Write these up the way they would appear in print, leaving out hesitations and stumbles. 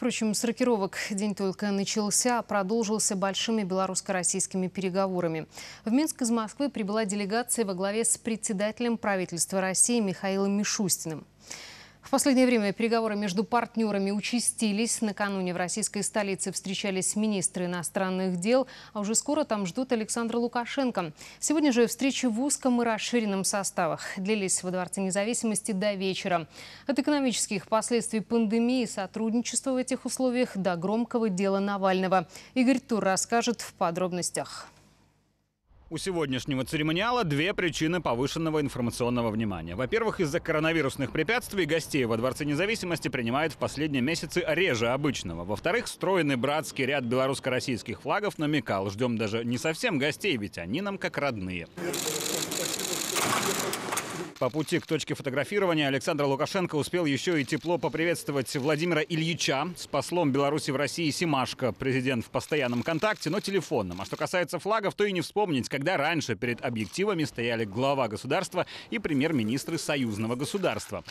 Впрочем, с рокировок день только начался, а продолжился большими белорусско-российскими переговорами. В Минск из Москвы прибыла делегация во главе с председателем правительства России Михаилом Мишустиным. В последнее время переговоры между партнерами участились. Накануне в российской столице встречались министры иностранных дел, а уже скоро там ждут Александра Лукашенко. Сегодня же встречи в узком и расширенном составах длились во Дворце независимости до вечера. От экономических последствий пандемии и сотрудничества в этих условиях до громкого дела Навального. Игорь Тур расскажет в подробностях. У сегодняшнего церемониала две причины повышенного информационного внимания. Во-первых, из-за коронавирусных препятствий гостей во Дворце независимости принимают в последние месяцы реже обычного. Во-вторых, стройный братский ряд белорусско-российских флагов намекал: ждем даже не совсем гостей, ведь они нам как родные. По пути к точке фотографирования Александр Лукашенко успел еще и тепло поприветствовать Владимира Ильича. С послом Беларуси в России Семашко президент в постоянном контакте, но телефонном. А что касается флагов, то и не вспомнить, когда раньше перед объективами стояли глава государства и премьер-министры союзного государства.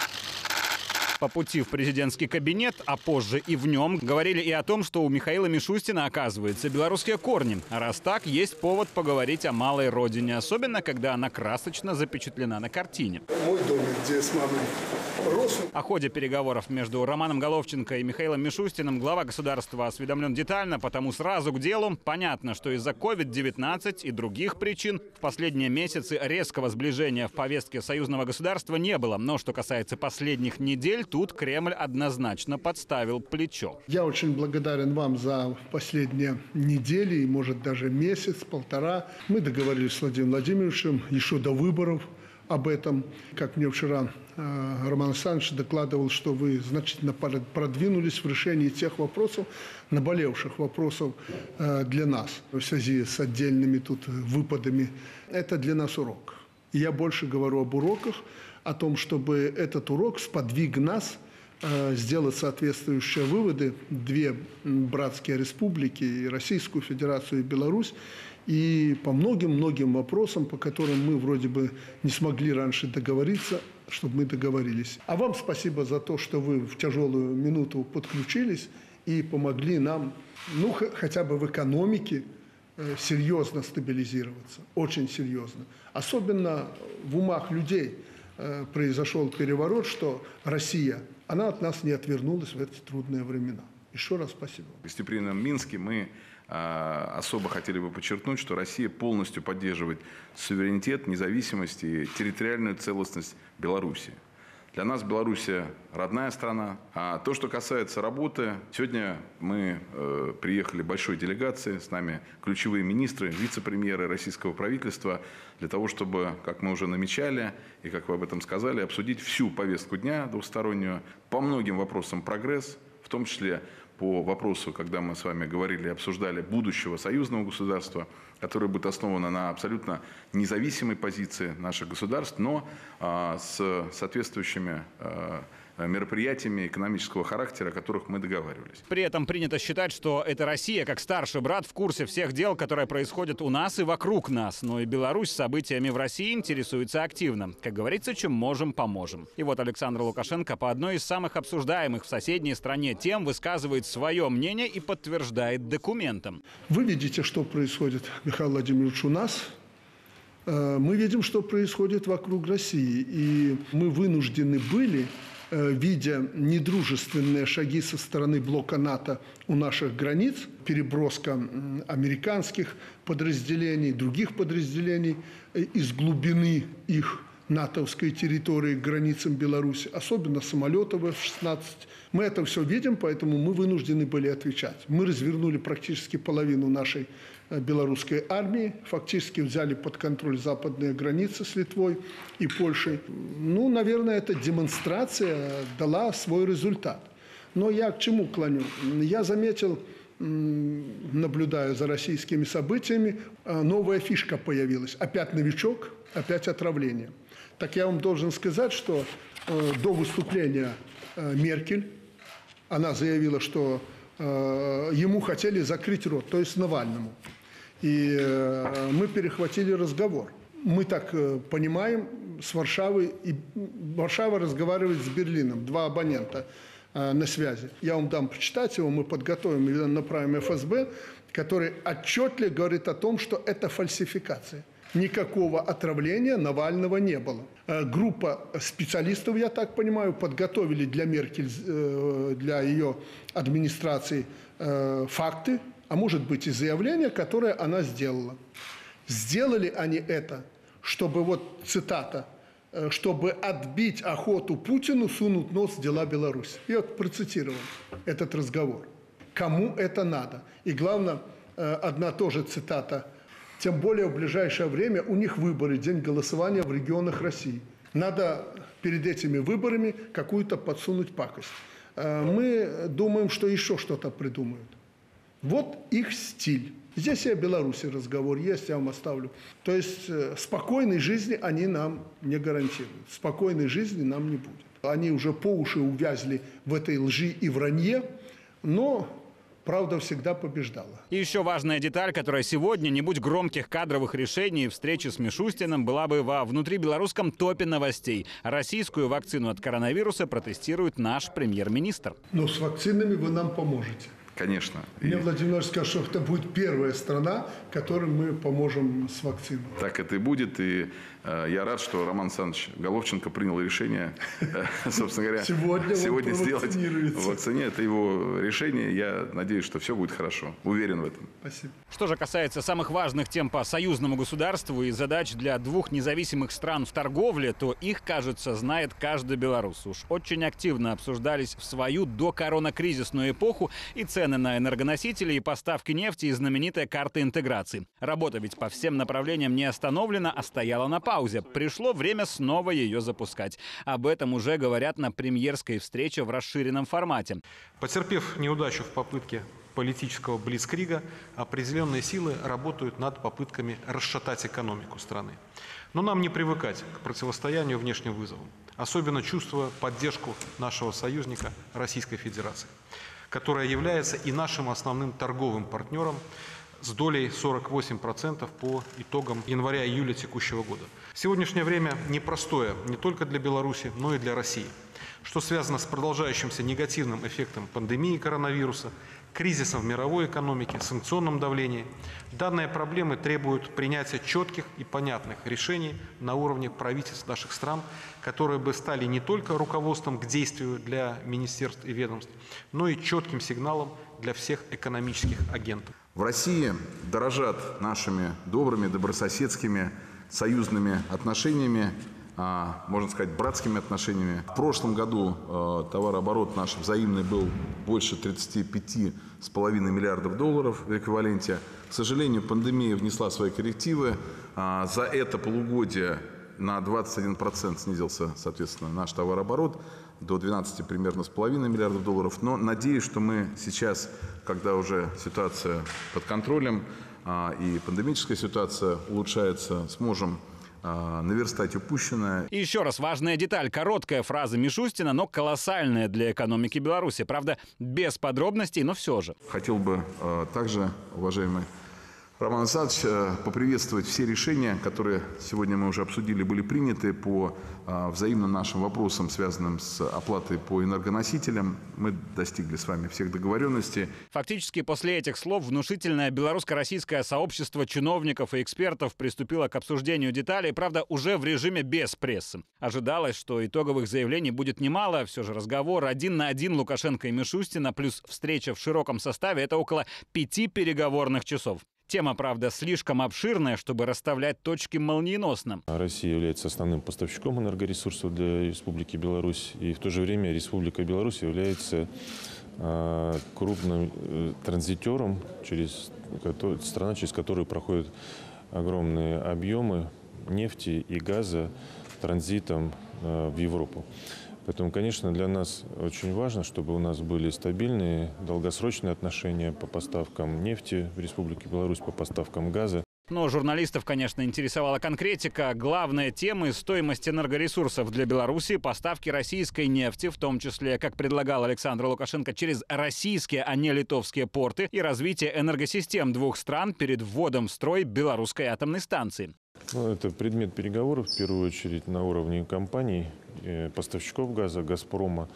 По пути в президентский кабинет, а позже и в нем, говорили и о том, что у Михаила Мишустина, оказывается, белорусские корни. А раз так, есть повод поговорить о малой родине, особенно когда она красочно запечатлена на картине. Мой домик, где с мамой рос. О ходе переговоров между Романом Головченко и Михаилом Мишустиным глава государства осведомлен детально, потому сразу к делу. Понятно, что из-за COVID-19 и других причин в последние месяцы резкого сближения в повестке союзного государства не было. Но что касается последних недель, тут Кремль однозначно подставил плечо. Я очень благодарен вам за последние недели, и, может, даже месяц-полтора. Мы договорились с Владимиром Владимировичем еще до выборов об этом. Как мне вчера Роман Александрович докладывал, что вы значительно продвинулись в решении тех вопросов, наболевших вопросов для нас в связи с отдельными тут выпадами. Это для нас урок. И я больше говорю об уроках, о том, чтобы этот урок сподвиг нас сделать соответствующие выводы. Две братские республики, Российскую Федерацию и Беларусь, и по многим вопросам, по которым мы вроде бы не смогли раньше договориться, чтобы мы договорились. А вам спасибо за то, что вы в тяжелую минуту подключились и помогли нам, ну, хотя бы в экономике, серьезно стабилизироваться, очень серьезно. Особенно в умах людей произошел переворот, что Россия, она от нас не отвернулась в эти трудные времена. Еще раз спасибо. В гостеприимном Минске мы особо хотели бы подчеркнуть, что Россия полностью поддерживает суверенитет, независимость и территориальную целостность Беларуси. Для нас Белоруссия родная страна. А то, что касается работы, сегодня мы приехали большой делегацией, с нами ключевые министры, вице-премьеры российского правительства, для того, чтобы, как мы уже намечали и как вы об этом сказали, обсудить всю повестку дня двустороннюю, по многим вопросам прогресс, в том числе по вопросу, когда мы с вами говорили и обсуждали будущего союзного государства, которое будет основано на абсолютно независимой позиции наших государств, но с соответствующими мероприятиями экономического характера, о которых мы договаривались. При этом принято считать, что это Россия, как старший брат, в курсе всех дел, которые происходят у нас и вокруг нас. Но и Беларусь событиями в России интересуется активно. Как говорится, чем можем, поможем. И вот Александр Лукашенко по одной из самых обсуждаемых в соседней стране тем высказывает свое мнение и подтверждает документом. Вы видите, что происходит, Михаил Владимирович, у нас. Мы видим, что происходит вокруг России. И мы вынуждены были, видя недружественные шаги со стороны блока НАТО у наших границ, переброска американских подразделений, других подразделений из глубины их натовской территории к границам Беларуси, особенно самолетов F-16. Мы это все видим, поэтому мы вынуждены были отвечать. Мы развернули практически половину нашей белорусской армии, фактически взяли под контроль западные границы с Литвой и Польшей. Ну, наверное, эта демонстрация дала свой результат. Но я к чему клоню? Я заметил, наблюдая за российскими событиями, новая фишка появилась. Опять новичок, опять отравление. Так я вам должен сказать, что до выступления Меркель, она заявила, что ему хотели закрыть рот, то есть Навальному. И мы перехватили разговор. Мы так понимаем, с Варшавой, и Варшава разговаривает с Берлином, два абонента. на связи. Я вам дам почитать его, мы подготовим и направим ФСБ, который отчетливо говорит о том, что это фальсификация. Никакого отравления Навального не было. Группа специалистов, я так понимаю, подготовили для Меркель, для ее администрации факты, а может быть и заявления, которые она сделала. Сделали они это, чтобы, вот цитата, чтобы отбить охоту Путину сунуть нос в дела Беларуси. Я вот процитировал этот разговор. Кому это надо? И главное, одна тоже цитата. Тем более в ближайшее время у них выборы, день голосования в регионах России. Надо перед этими выборами какую-то подсунуть пакость. Мы думаем, что еще что-то придумают. Вот их стиль. Здесь и о Беларуси разговор есть, я вам оставлю. То есть спокойной жизни они нам не гарантируют. Спокойной жизни нам не будет. Они уже по уши увязли в этой лжи и вранье, но правда всегда побеждала. И еще важная деталь, которая сегодня, не будь громких кадровых решений, встречи с Мишустиным была бы во внутрибелорусском топе новостей. Российскую вакцину от коронавируса протестирует наш премьер-министр. Но с вакцинами вы нам поможете. Конечно. Мне Владимир сказал, что это будет первая страна, которой мы поможем с вакциной. Так это и будет. И я рад, что Роман Александрович Головченко принял решение, собственно говоря, сегодня сделать вакцину. Это его решение. Я надеюсь, что все будет хорошо. Уверен в этом. Спасибо. Что же касается самых важных тем по союзному государству и задач для двух независимых стран в торговле, то их, кажется, знает каждый белорус. Уж очень активно обсуждались в свою докоронакризисную эпоху и цены на энергоносители, и поставки нефти, и знаменитая карта интеграции. Работа ведь по всем направлениям не остановлена, а стояла на паузе. Пришло время снова ее запускать. Об этом уже говорят на премьерской встрече в расширенном формате. Потерпев неудачу в попытке политического блицкрига, определенные силы работают над попытками расшатать экономику страны. Но нам не привыкать к противостоянию внешним вызовам, особенно чувствуя поддержку нашего союзника Российской Федерации, которая является и нашим основным торговым партнером с долей 48% по итогам января-июля текущего года. Сегодняшнее время непростое не только для Беларуси, но и для России, что связано с продолжающимся негативным эффектом пандемии коронавируса, кризисом в мировой экономике, санкционном давлении. Данные проблемы требуют принятия четких и понятных решений на уровне правительств наших стран, которые бы стали не только руководством к действию для министерств и ведомств, но и четким сигналом для всех экономических агентов. В России дорожат нашими добрыми, добрососедскими, союзными отношениями, можно сказать, братскими отношениями. В прошлом году товарооборот наш взаимный был больше 35,5 миллиардов долларов в эквиваленте. К сожалению, пандемия внесла свои коррективы. За это полугодие на 21% снизился, соответственно, наш товарооборот до 12 примерно с половиной миллиардов долларов. Но надеюсь, что мы сейчас, когда уже ситуация под контролем и пандемическая ситуация улучшается, сможем наверстать упущенное. И еще раз важная деталь. Короткая фраза Мишустина, но колоссальная для экономики Беларуси. Правда, без подробностей, но все же. Хотел бы также, уважаемый Роман Александрович, поприветствовать все решения, которые сегодня мы уже обсудили, были приняты по взаимным нашим вопросам, связанным с оплатой по энергоносителям. Мы достигли с вами всех договоренностей. Фактически после этих слов внушительное белорусско-российское сообщество чиновников и экспертов приступило к обсуждению деталей, правда, уже в режиме без прессы. Ожидалось, что итоговых заявлений будет немало. Все же разговор 1 на 1 Лукашенко и Мишустина плюс встреча в широком составе – это около 5 переговорных часов. Тема, правда, слишком обширная, чтобы расставлять точки молниеносно. Россия является основным поставщиком энергоресурсов для Республики Беларусь. И в то же время Республика Беларусь является крупным транзитером, страна, через которую проходят огромные объемы нефти и газа транзитом в Европу. Поэтому, конечно, для нас очень важно, чтобы у нас были стабильные, долгосрочные отношения по поставкам нефти в Республике Беларусь, по поставкам газа. Но журналистов, конечно, интересовала конкретика. Главная тема – стоимость энергоресурсов для Беларуси, поставки российской нефти, в том числе, как предлагал Александр Лукашенко, через российские, а не литовские порты, и развитие энергосистем двух стран перед вводом в строй белорусской атомной станции. Это предмет переговоров, в первую очередь, на уровне компаний, поставщиков газа, «Газпрома»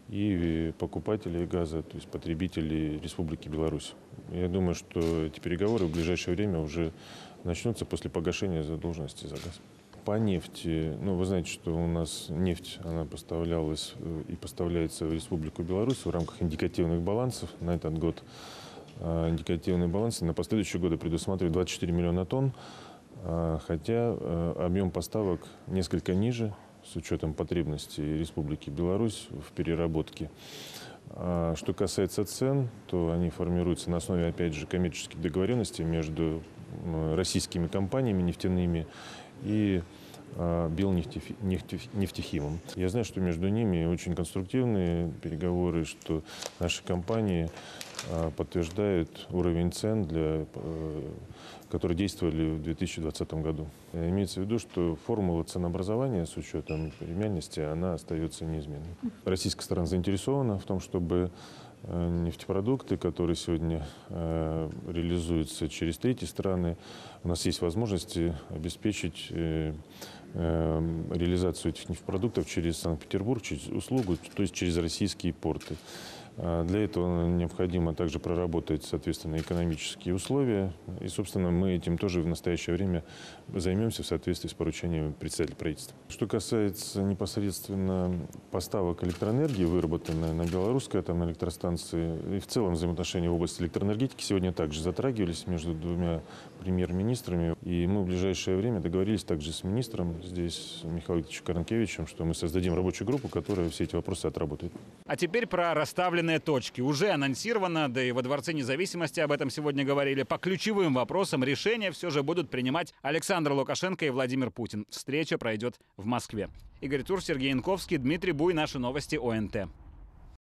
и покупателей газа, то есть потребителей Республики Беларусь. Я думаю, что эти переговоры в ближайшее время уже начнутся после погашения задолженности за газ. По нефти, вы знаете, что у нас нефть, она поставлялась и поставляется в Республику Беларусь в рамках индикативных балансов. На этот год индикативные балансы на последующие годы предусматривают 24 миллиона тонн, хотя объем поставок несколько ниже, с учетом потребностей Республики Беларусь в переработке. Что касается цен, то они формируются на основе, опять же, коммерческих договоренностей между российскими компаниями нефтяными и Белнефтехимом. Я знаю, что между ними очень конструктивные переговоры, что наши компании подтверждают уровень цен, которые действовали в 2020 году. Имеется в виду, что формула ценообразования с учетом премиальности, она остается неизменной. Российская сторона заинтересована в том, чтобы нефтепродукты, которые сегодня реализуются через третьи страны, у нас есть возможности обеспечить реализацию этих нефтепродуктов через Санкт-Петербург, через услугу, то есть через российские порты. Для этого необходимо также проработать, соответственно, экономические условия. И, собственно, мы этим тоже в настоящее время займемся в соответствии с поручением председателя правительства. Что касается непосредственно поставок электроэнергии, выработанной на белорусской атомной электростанции, и в целом взаимоотношения в области электроэнергетики сегодня также затрагивались между двумя премьер-министрами. И мы в ближайшее время договорились также с министром, здесь Михаилом Каранкевичем, что мы создадим рабочую группу, которая все эти вопросы отработает. А теперь про расставленные точки. Уже анонсировано, да и во Дворце независимости об этом сегодня говорили. По ключевым вопросам решения все же будут принимать Александр Лукашенко и Владимир Путин. Встреча пройдет в Москве. Игорь Тур, Сергей Янковский, Дмитрий Буй. Наши новости ОНТ.